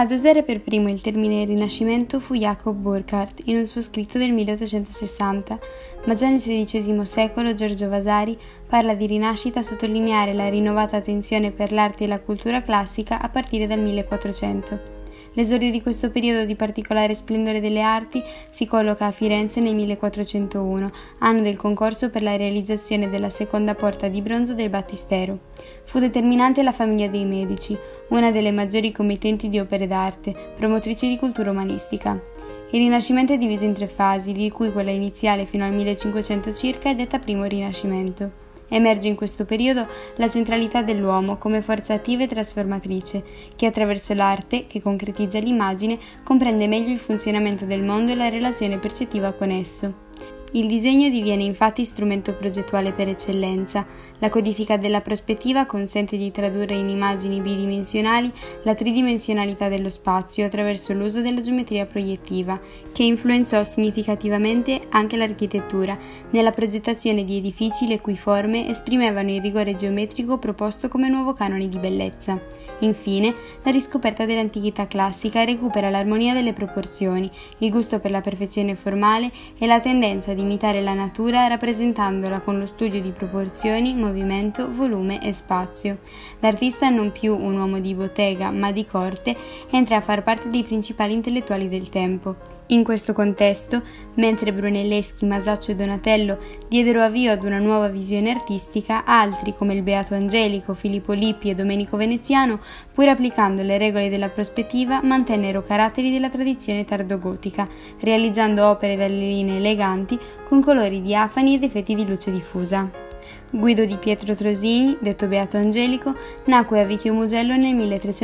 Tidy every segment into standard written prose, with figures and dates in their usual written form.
Ad usare per primo il termine Rinascimento fu Jacob Burckhardt in un suo scritto del 1860, ma già nel XVI secolo Giorgio Vasari parla di rinascita a sottolineare la rinnovata attenzione per l'arte e la cultura classica a partire dal 1400. L'esordio di questo periodo di particolare splendore delle arti si colloca a Firenze nel 1401, anno del concorso per la realizzazione della seconda porta di bronzo del Battistero. Fu determinante la famiglia dei Medici, una delle maggiori committenti di opere d'arte, promotrici di cultura umanistica. Il Rinascimento è diviso in 3 fasi, di cui quella iniziale fino al 1500 circa è detta primo Rinascimento. Emerge in questo periodo la centralità dell'uomo come forza attiva e trasformatrice, che attraverso l'arte, che concretizza l'immagine, comprende meglio il funzionamento del mondo e la relazione percettiva con esso. Il disegno diviene infatti strumento progettuale per eccellenza. La codifica della prospettiva consente di tradurre in immagini bidimensionali la tridimensionalità dello spazio attraverso l'uso della geometria proiettiva, che influenzò significativamente anche l'architettura, nella progettazione di edifici le cui forme esprimevano il rigore geometrico proposto come nuovo canone di bellezza. Infine, la riscoperta dell'antichità classica recupera l'armonia delle proporzioni, il gusto per la perfezione formale e la tendenza di imitare la natura rappresentandola con lo studio di proporzioni, movimento, volume e spazio. L'artista, non più un uomo di bottega ma di corte, entra a far parte dei principali intellettuali del tempo. In questo contesto, mentre Brunelleschi, Masaccio e Donatello diedero avvio ad una nuova visione artistica, altri come il Beato Angelico, Filippo Lippi e Domenico Veneziano, pur applicando le regole della prospettiva, mantennero caratteri della tradizione tardogotica, realizzando opere dalle linee eleganti con colori diafani ed effetti di luce diffusa. Guido di Pietro Trosini, detto Beato Angelico, nacque a Vicchio Mugello nel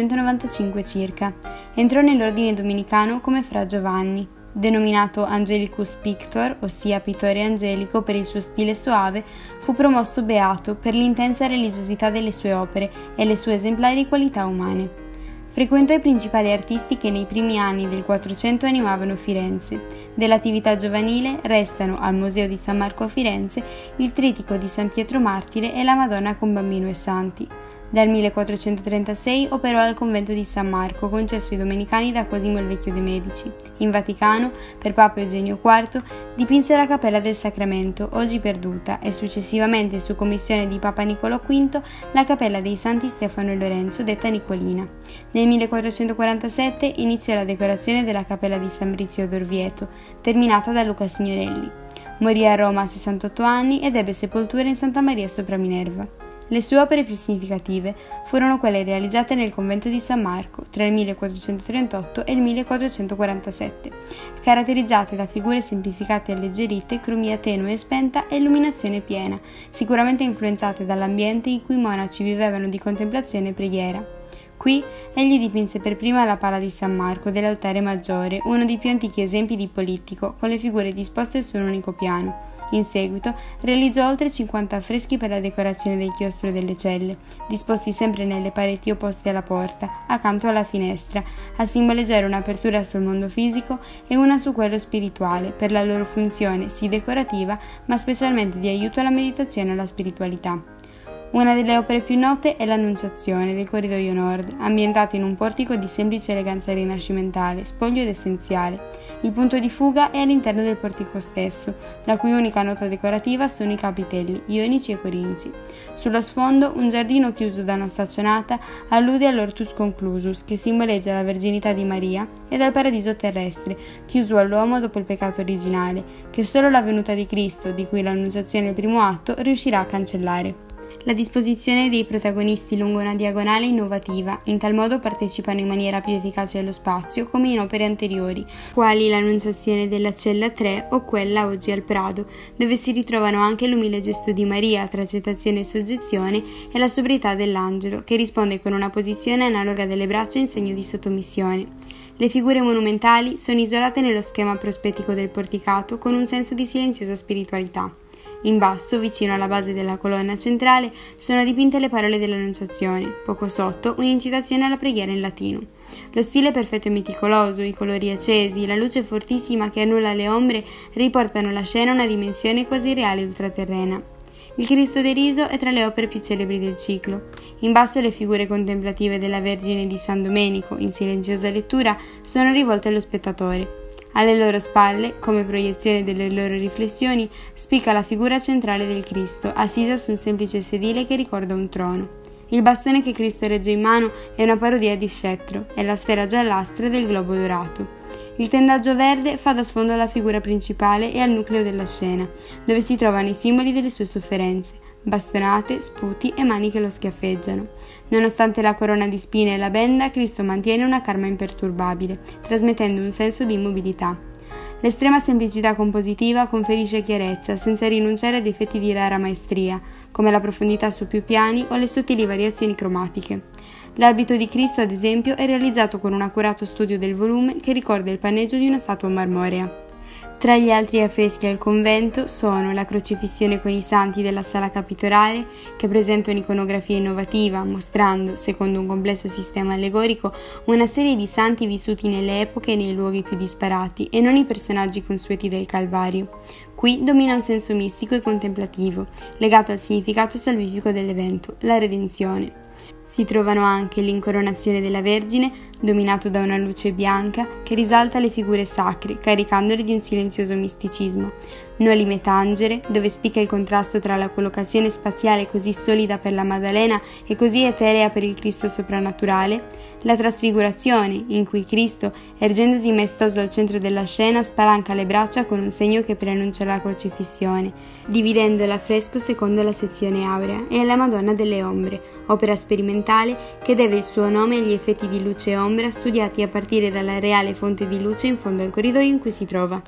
1395 circa. Entrò nell'ordine domenicano come fra Giovanni. Denominato Angelicus Pictor, ossia pittore angelico per il suo stile soave, fu promosso beato per l'intensa religiosità delle sue opere e le sue esemplari qualità umane. Frequentò i principali artisti che nei primi anni del 400 animavano Firenze. Dell'attività giovanile restano al Museo di San Marco a Firenze il trittico di San Pietro Martire e la Madonna con Bambino e Santi. Dal 1436 operò al convento di San Marco, concesso ai domenicani da Cosimo il Vecchio de' Medici. In Vaticano, per Papa Eugenio IV, dipinse la Cappella del Sacramento, oggi perduta, e successivamente, su commissione di Papa Niccolò V, la Cappella dei Santi Stefano e Lorenzo, detta Nicolina. Nel 1447 iniziò la decorazione della Cappella di San Brizio d'Orvieto, terminata da Luca Signorelli. Morì a Roma a 68 anni ed ebbe sepoltura in Santa Maria sopra Minerva. Le sue opere più significative furono quelle realizzate nel convento di San Marco tra il 1438 e il 1447, caratterizzate da figure semplificate e alleggerite, cromia tenue e spenta e illuminazione piena, sicuramente influenzate dall'ambiente in cui i monaci vivevano di contemplazione e preghiera. Qui egli dipinse per prima la pala di San Marco dell'altare maggiore, uno dei più antichi esempi di polittico, con le figure disposte su un unico piano. In seguito realizzò oltre 50 affreschi per la decorazione del chiostro delle celle, disposti sempre nelle pareti opposte alla porta, accanto alla finestra, a simboleggiare un'apertura sul mondo fisico e una su quello spirituale, per la loro funzione sì decorativa, ma specialmente di aiuto alla meditazione e alla spiritualità. Una delle opere più note è l'Annunciazione del Corridoio Nord, ambientata in un portico di semplice eleganza rinascimentale, spoglio ed essenziale. Il punto di fuga è all'interno del portico stesso, la cui unica nota decorativa sono i capitelli ionici e corinzi. Sullo sfondo, un giardino chiuso da una staccionata allude all'Hortus Conclusus, che simboleggia la verginità di Maria, e al paradiso terrestre, chiuso all'uomo dopo il peccato originale, che solo la venuta di Cristo, di cui l'Annunciazione è il primo atto, riuscirà a cancellare. La disposizione dei protagonisti lungo una diagonale è innovativa, in tal modo partecipano in maniera più efficace allo spazio, come in opere anteriori, quali l'Annunciazione della Cella 3 o quella oggi al Prado, dove si ritrovano anche l'umile gesto di Maria tra accettazione e soggezione e la sobrietà dell'angelo, che risponde con una posizione analoga delle braccia in segno di sottomissione. Le figure monumentali sono isolate nello schema prospettico del porticato con un senso di silenziosa spiritualità. In basso, vicino alla base della colonna centrale, sono dipinte le parole dell'Annunciazione, poco sotto un'incitazione alla preghiera in latino. Lo stile perfetto e meticoloso, i colori accesi, la luce fortissima che annulla le ombre riportano la scena a una dimensione quasi reale e ultraterrena. Il Cristo deriso è tra le opere più celebri del ciclo. In basso le figure contemplative della Vergine di San Domenico, in silenziosa lettura, sono rivolte allo spettatore. Alle loro spalle, come proiezione delle loro riflessioni, spicca la figura centrale del Cristo, assisa su un semplice sedile che ricorda un trono. Il bastone che Cristo regge in mano è una parodia di scettro, è la sfera giallastra del globo dorato. Il tendaggio verde fa da sfondo alla figura principale e al nucleo della scena, dove si trovano i simboli delle sue sofferenze, bastonate, sputi e mani che lo schiaffeggiano. Nonostante la corona di spine e la benda, Cristo mantiene una calma imperturbabile, trasmettendo un senso di immobilità. L'estrema semplicità compositiva conferisce chiarezza senza rinunciare ad effetti di rara maestria, come la profondità su più piani o le sottili variazioni cromatiche. L'abito di Cristo, ad esempio, è realizzato con un accurato studio del volume che ricorda il panneggio di una statua marmorea. Tra gli altri affreschi al convento sono la crocifissione con i santi della sala capitolare, che presenta un'iconografia innovativa, mostrando, secondo un complesso sistema allegorico, una serie di santi vissuti nelle epoche e nei luoghi più disparati e non i personaggi consueti del Calvario. Qui domina un senso mistico e contemplativo, legato al significato salvifico dell'evento, la redenzione. Si trovano anche l'incoronazione della Vergine, dominato da una luce bianca che risalta le figure sacre, caricandole di un silenzioso misticismo. Noli Tangere, dove spicca il contrasto tra la collocazione spaziale così solida per la Maddalena e così eterea per il Cristo soprannaturale, la Trasfigurazione, in cui Cristo, ergendosi maestoso al centro della scena, spalanca le braccia con un segno che preannuncia la crocifissione, dividendo l'affresco secondo la sezione aurea, e la Madonna delle Ombre, opera sperimentale che deve il suo nome agli effetti di luce e ombra studiati a partire dalla reale fonte di luce in fondo al corridoio in cui si trova.